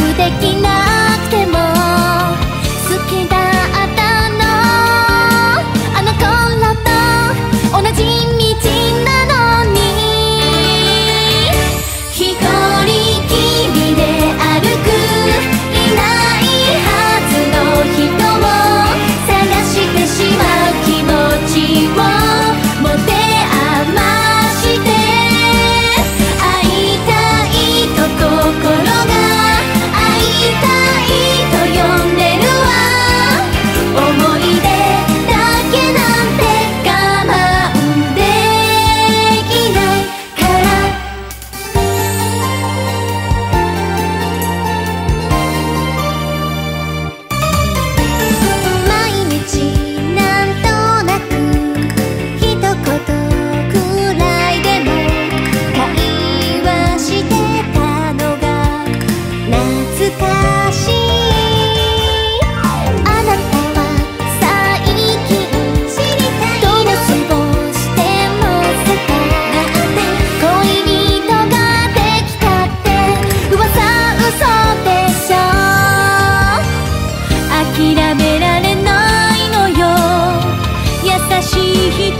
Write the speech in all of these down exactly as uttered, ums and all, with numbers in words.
できなくても好きだったの。あの頃と同じ道なのに、一人きりで歩くいないはずの人を探してしまう気持ちを持て余して会いたいと心が会いたいと呼んでるわ。思い出だけなんて我慢できないから。毎日なんとなく一言くらいでも会話してたのが懐かしい。あなたは最近どう過ごしてますか？恋人ができたって噂嘘でしょ。諦められないのよ優しい瞳。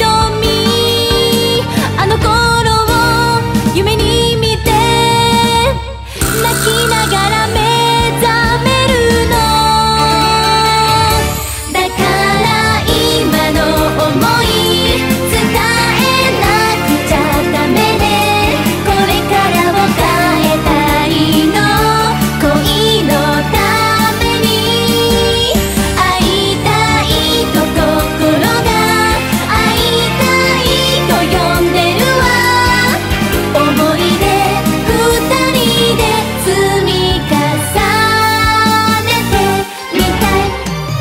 あの頃を夢に見て泣きながら目覚めるの。だから今の想い伝えなくちゃダメね。これからを変えたいの。恋のために会いたいと心が会いたいと呼んでるわ。思い出二人で積み重ねてみたい。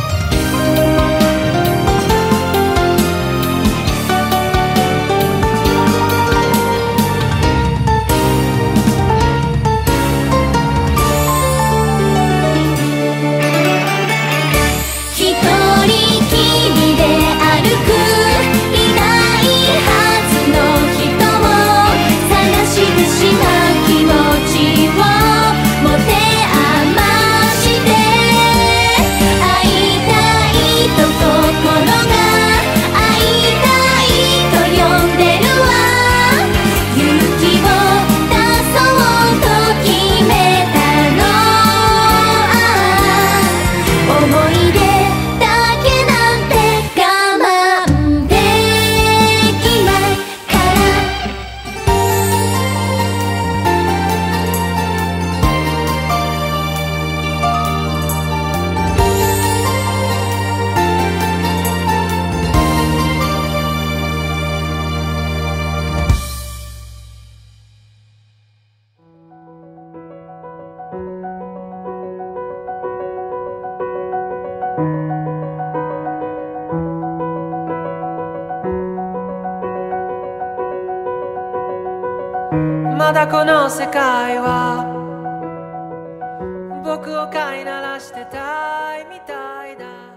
一人きりで歩くいないはずの人を探してしまう気持ちを持て余して会いたいと心が会いたいと呼んでるわ。勇気を出そうと決めたの。思い出だけなんて我慢できないから。 まだこの世界は僕を飼いならしてたいみたいだ。